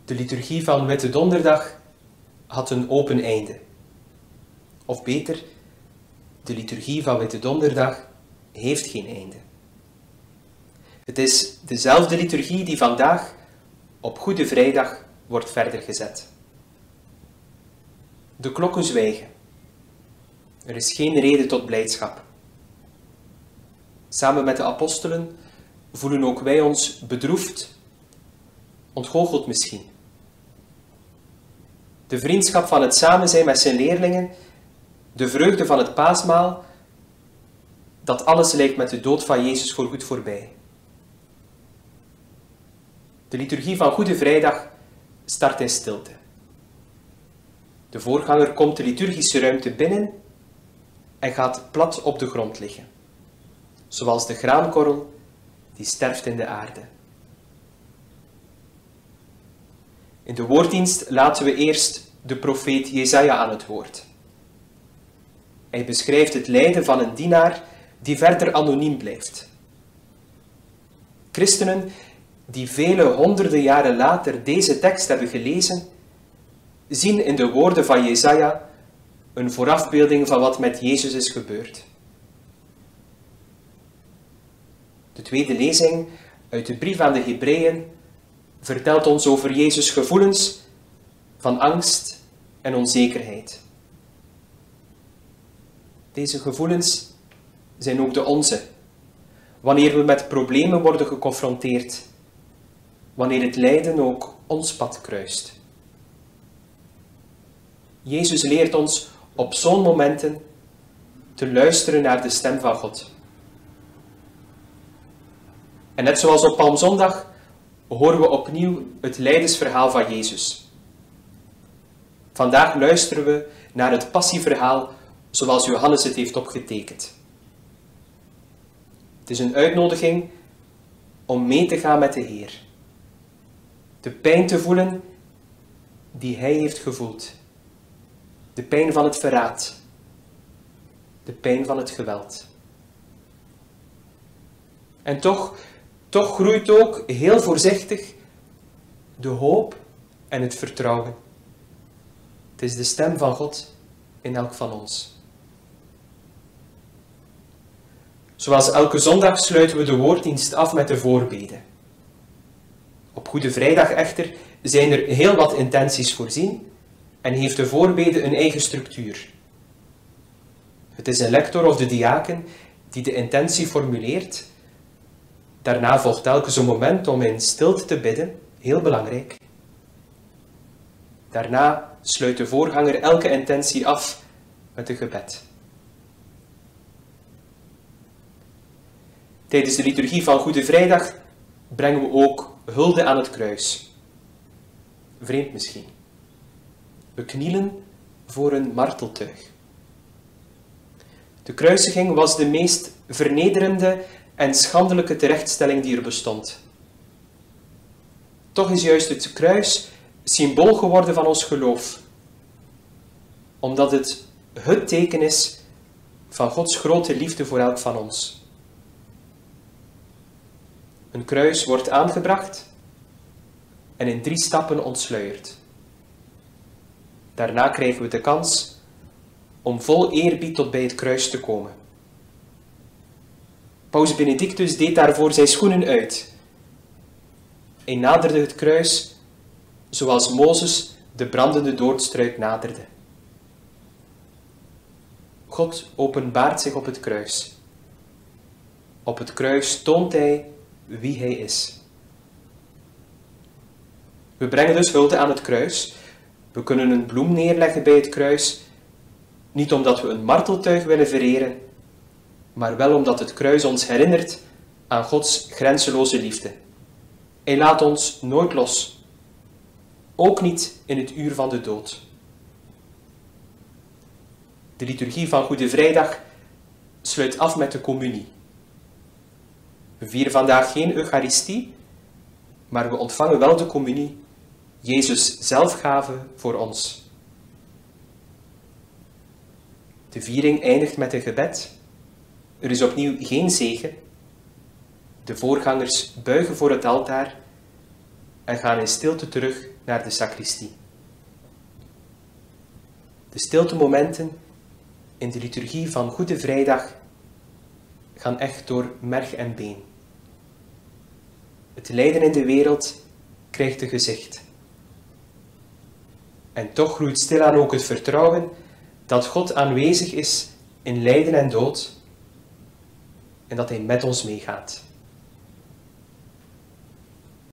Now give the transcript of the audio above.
De liturgie van Witte Donderdag had een open einde. Of beter, de liturgie van Witte Donderdag heeft geen einde. Het is dezelfde liturgie die vandaag op Goede Vrijdag wordt verder gezet. De klokken zwijgen. Er is geen reden tot blijdschap. Samen met de apostelen voelen ook wij ons bedroefd, ontgoocheld misschien. De vriendschap van het samen zijn met zijn leerlingen, de vreugde van het paasmaal, dat alles lijkt met de dood van Jezus voorgoed voorbij. De liturgie van Goede Vrijdag start in stilte. De voorganger komt de liturgische ruimte binnen en gaat plat op de grond liggen, zoals de graankorrel die sterft in de aarde. In de woorddienst laten we eerst de profeet Jesaja aan het woord. Hij beschrijft het lijden van een dienaar die verder anoniem blijft. Christenen die vele honderden jaren later deze tekst hebben gelezen, zien in de woorden van Jesaja een voorafbeelding van wat met Jezus is gebeurd. De tweede lezing uit de brief aan de Hebreeën vertelt ons over Jezus' gevoelens van angst en onzekerheid. Deze gevoelens zijn ook de onze, wanneer we met problemen worden geconfronteerd, wanneer het lijden ook ons pad kruist. Jezus leert ons op zo'n momenten te luisteren naar de stem van God. En net zoals op Palmzondag horen we opnieuw het lijdensverhaal van Jezus. Vandaag luisteren we naar het passieverhaal zoals Johannes het heeft opgetekend. Het is een uitnodiging om mee te gaan met de Heer. De pijn te voelen die Hij heeft gevoeld. De pijn van het verraad. De pijn van het geweld. En toch groeit ook heel voorzichtig de hoop en het vertrouwen. Het is de stem van God in elk van ons. Zoals elke zondag sluiten we de woorddienst af met de voorbeden. Op Goede Vrijdag echter zijn er heel wat intenties voorzien en heeft de voorbede een eigen structuur. Het is een lector of de diaken die de intentie formuleert. Daarna volgt telkens een moment om in stilte te bidden, heel belangrijk. Daarna sluit de voorganger elke intentie af met een gebed. Tijdens de liturgie van Goede Vrijdag brengen we ook hulde aan het kruis. Vreemd misschien. We knielen voor een marteltuig. De kruisiging was de meest vernederende en schandelijke terechtstelling die er bestond. Toch is juist het kruis symbool geworden van ons geloof, omdat het teken is van Gods grote liefde voor elk van ons. Een kruis wordt aangebracht en in 3 stappen ontsluierd. Daarna krijgen we de kans om vol eerbied tot bij het kruis te komen. Paus Benedictus deed daarvoor zijn schoenen uit. Hij naderde het kruis zoals Mozes de brandende doornstruik naderde. God openbaart zich op het kruis. Op het kruis toont Hij wie Hij is. We brengen dus hulde aan het kruis. We kunnen een bloem neerleggen bij het kruis, niet omdat we een marteltuig willen vereren, maar wel omdat het kruis ons herinnert aan Gods grenzeloze liefde. Hij laat ons nooit los, ook niet in het uur van de dood. De liturgie van Goede Vrijdag sluit af met de communie. We vieren vandaag geen Eucharistie, maar we ontvangen wel de communie, Jezus zelfgave voor ons. De viering eindigt met een gebed. Er is opnieuw geen zegen. De voorgangers buigen voor het altaar en gaan in stilte terug naar de sacristie. De stiltemomenten in de liturgie van Goede Vrijdag gaan echt door merg en been. Het lijden in de wereld krijgt een gezicht. En toch groeit stilaan ook het vertrouwen dat God aanwezig is in lijden en dood en dat Hij met ons meegaat.